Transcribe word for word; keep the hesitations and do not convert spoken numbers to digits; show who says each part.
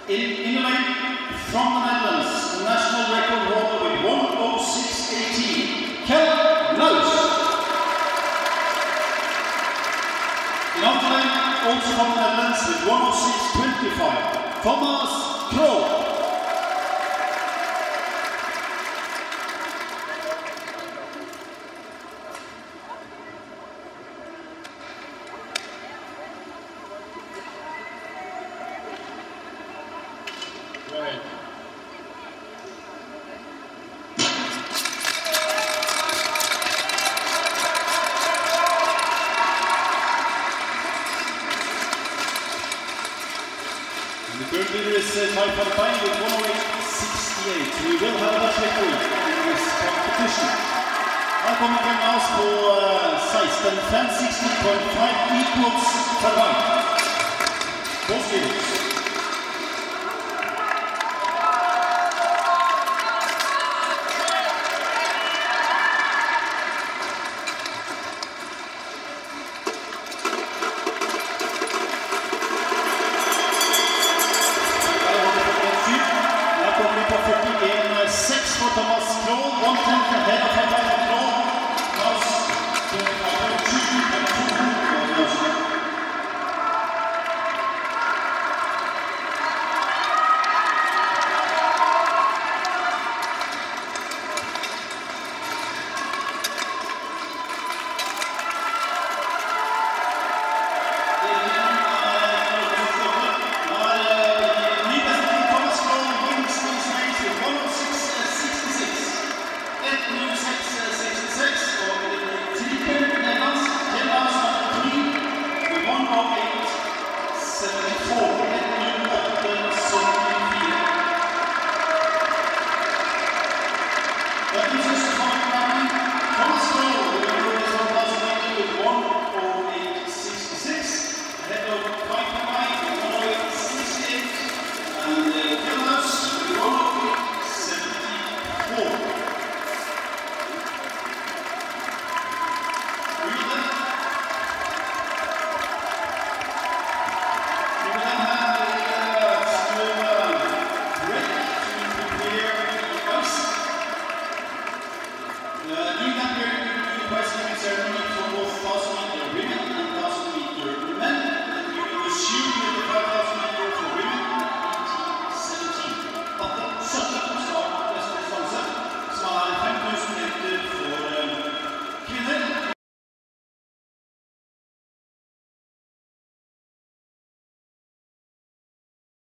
Speaker 1: In, in the lane, from the Netherlands, national record holder with one oh six eighteen, Kjeld Nuis. In outer lane, also from the Netherlands with one oh six twenty-five, Thomas Krogh.
Speaker 2: Right.
Speaker 1: The third leader is uh, Tai Partai with one oh eight sixty-eight. We will have a Dutch record in this competition. Här kommer Kjeld på uh, sexton fem sexton point five equals Partai. Both leaders.